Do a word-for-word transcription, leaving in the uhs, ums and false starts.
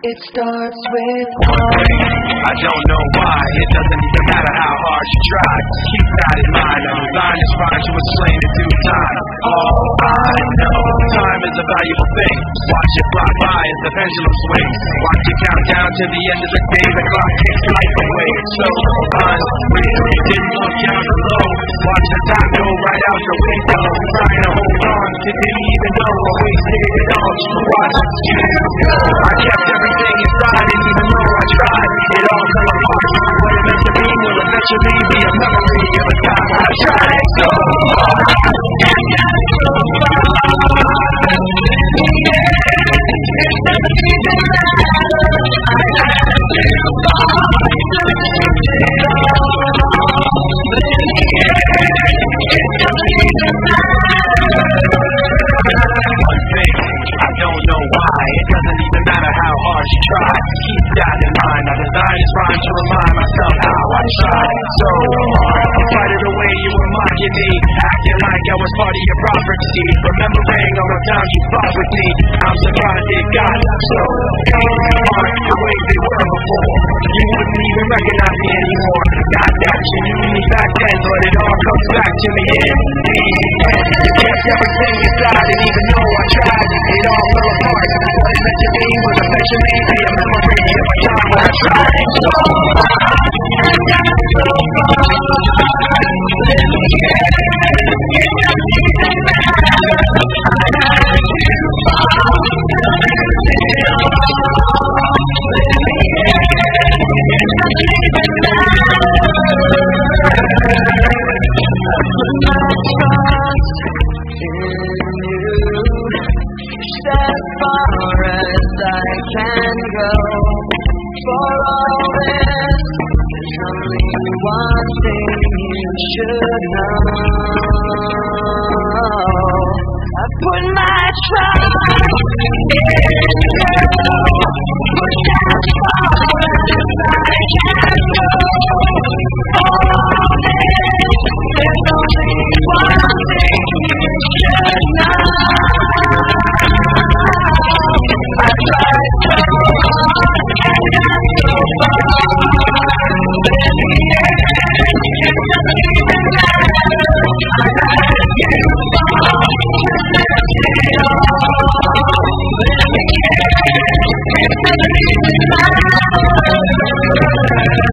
It starts with one. I don't know why, it doesn't even matter how hard you try. Keep that in mind, a design is fine to explain in due time. All I know, time is a valuable thing. Watch it fly by as the pendulum swings. Watch it count down to the end of the day. The clock takes life away. It's so unreal, you didn't look down below. Watch the time go right out the window. Trying to hold on, you didn't even know I wasted it all just to watch you go. I kept everything inside, and even though I tried, it all fell apart. What it meant to be will eventually be a memory of a time I tried so hard and got so far. It doesn't even matter. I had to fall. But in the end, it doesn't even matter. One thing, I don't know why. It doesn't even matter how hard you try. Keep that in mind. I designed this rhyme to remind myself how I tried so hard to fight it away. You were mocking me, acting like I was part of your property. Remembering all the times you fought with me. I'm surprised it got so easy. Aren't the way they were before. You wouldn't even recognize me anymore. Not that you knew me back then, but it all comes back to me in the end. You kept everything inside, and even though I tried, it all fell apart. What it meant to me was eventually be a memory of a time when I tried so hard and got so far. But in the end, it doesn't even matter. I had to fall. But in the end, it doesn't even matter. My trust in you. As far as I can go. For all this, there's only one thing you should know. I put my